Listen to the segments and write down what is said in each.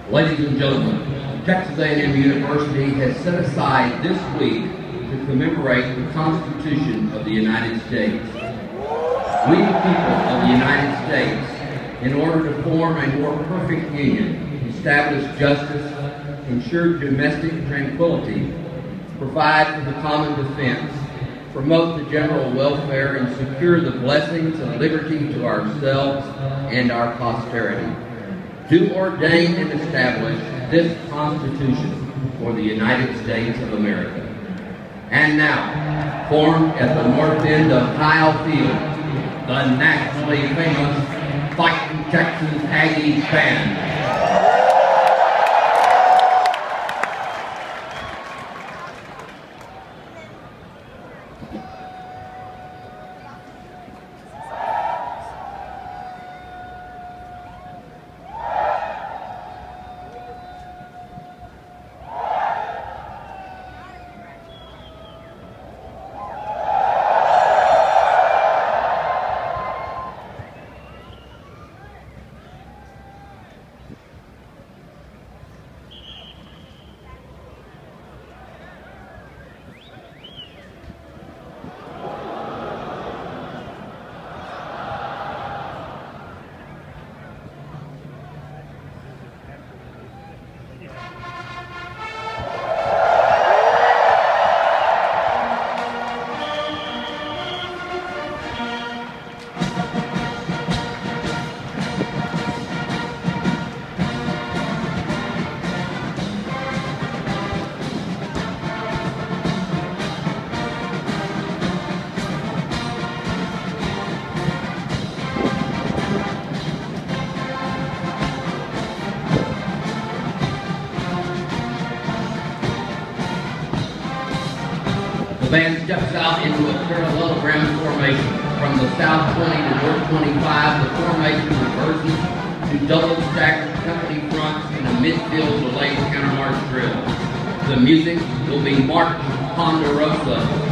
Ladies and gentlemen, Texas A&M University has set aside this week to commemorate the Constitution of the United States. We, the people of the United States, in order to form a more perfect union, establish justice, ensure domestic tranquility, provide for the common defense, promote the general welfare, and secure the blessings of liberty to ourselves and our posterity, do ordain and establish this Constitution for the United States of America. And now, formed at the north end of Kyle Field, the nationally famous Fightin Texas Aggie Band. The band steps out into a parallelogram formation. From the south 20 to north 25, the formation reverses to double-stacked company fronts and a midfield delayed countermarch drill. The music will be March Ponderosa.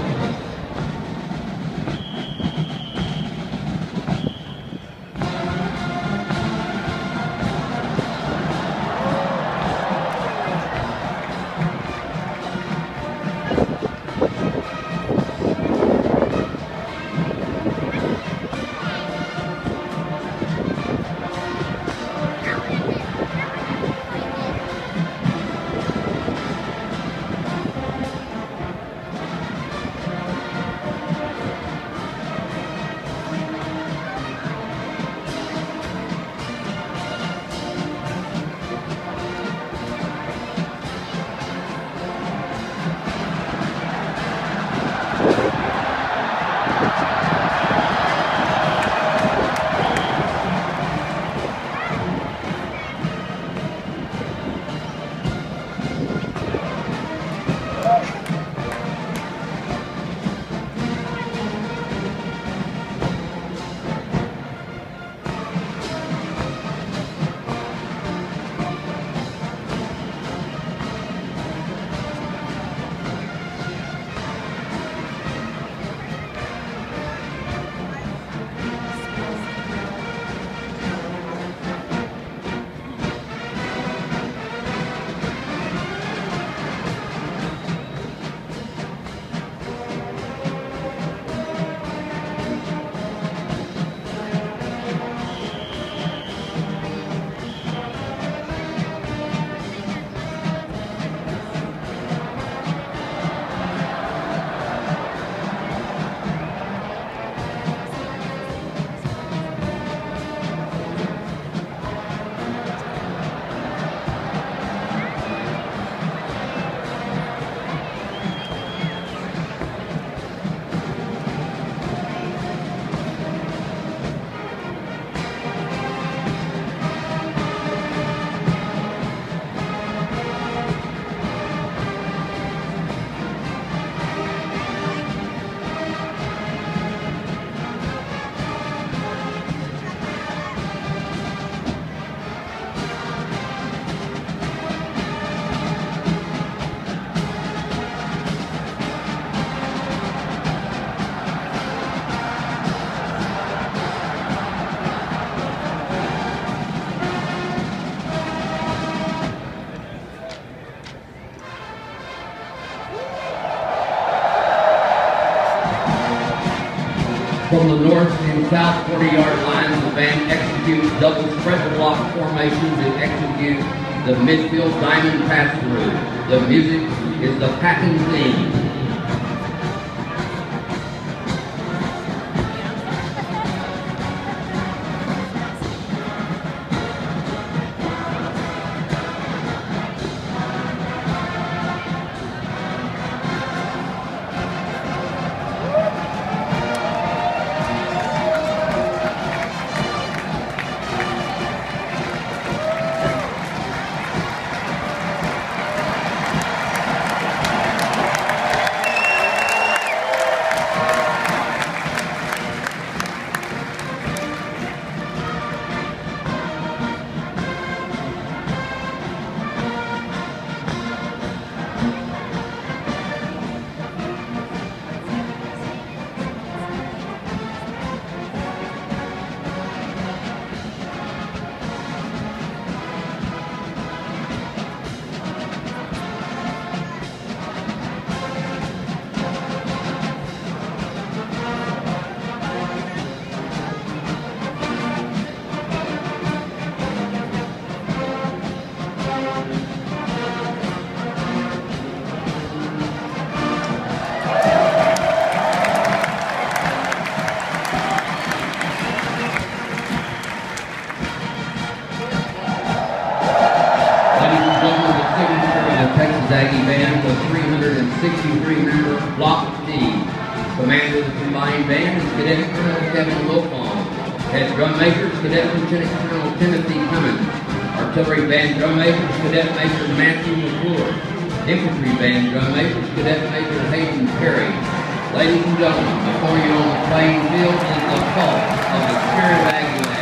From the north and south 40-yard lines, the band executes double spread block formation to execute the midfield diamond pass-through. The music is the Fightin theme. Aggie band, the 363-member block team. Commander of the combined band is Cadet Colonel Kevin Wilfong. Head drum major is Cadet Lieutenant Colonel Timothy Cummins. Artillery band drum major is Cadet Major Matthew McClure. Infantry band drum major is Cadet Major Hayden Perry. Ladies and gentlemen, before you on the playing field is the call of the Spirit of Aggie.